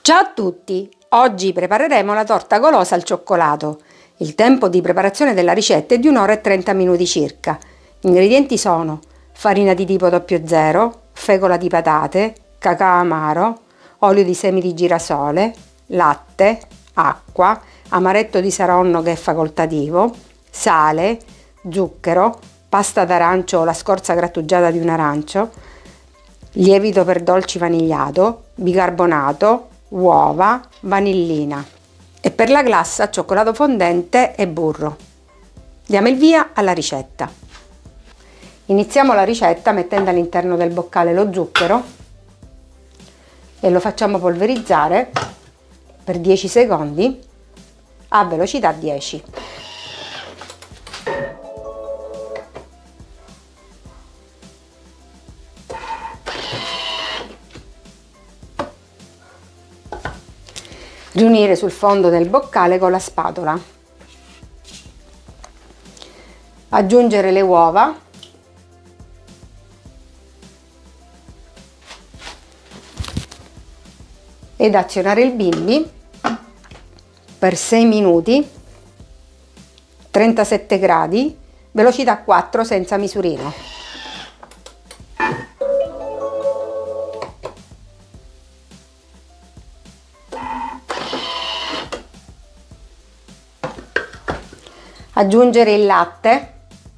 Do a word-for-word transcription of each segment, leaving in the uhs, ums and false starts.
Ciao a tutti! Oggi prepareremo la torta golosa al cioccolato. Il tempo di preparazione della ricetta è di un'ora e trenta minuti circa. Gli ingredienti sono farina di tipo zero zero, fecola di patate, cacao amaro, olio di semi di girasole, latte, acqua, amaretto di Saronno che è facoltativo, sale, zucchero, pasta d'arancio o la scorza grattugiata di un arancio, lievito per dolci vanigliato, bicarbonato, uova, vanillina e per la glassa cioccolato fondente e burro. Diamo il via alla ricetta. Iniziamo la ricetta mettendo all'interno del boccale lo zucchero e lo facciamo polverizzare per dieci secondi a velocità dieci. Riunire sul fondo del boccale con la spatola. Aggiungere le uova. Ed azionare il bimbi per sei minuti, trentasette gradi, velocità quattro senza misurino. Aggiungere il latte,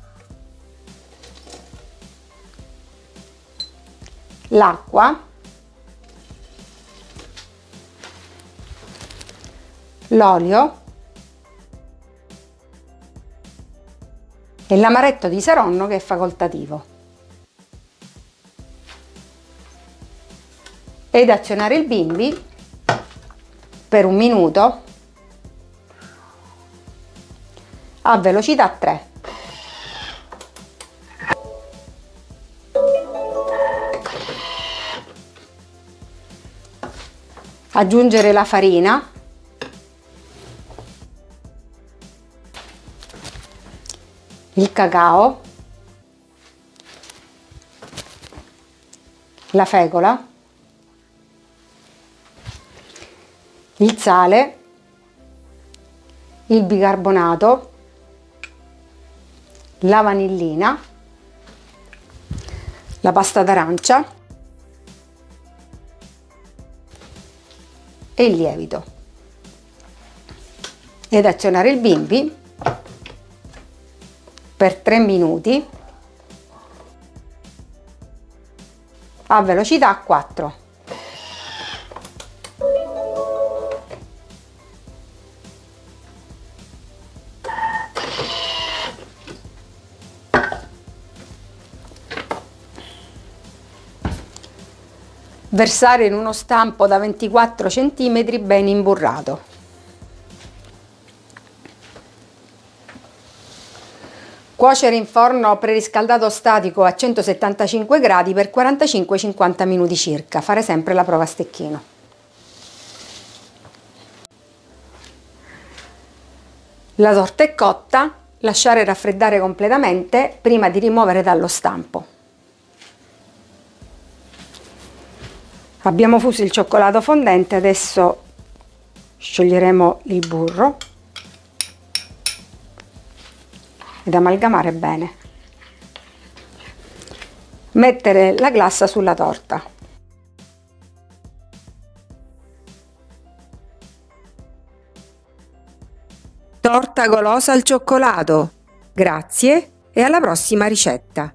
l'acqua, l'olio e l'amaretto di Saronno che è facoltativo. Ed azionare il bimbi per un minuto a velocità tre. Aggiungere la farina, il cacao, la fecola, il sale, il bicarbonato, la vanillina, la pasta d'arancia e il lievito ed azionare il bimbi per tre minuti a velocità quattro. Versare in uno stampo da ventiquattro centimetri ben imburrato. Cuocere in forno preriscaldato statico a centosettantacinque gradi per quarantacinque cinquanta minuti circa. Fare sempre la prova a stecchino. La torta è cotta, lasciare raffreddare completamente prima di rimuovere dallo stampo. Abbiamo fuso il cioccolato fondente, adesso scioglieremo il burro ed amalgamare bene. Mettere la glassa sulla torta. Torta golosa al cioccolato. Grazie e alla prossima ricetta.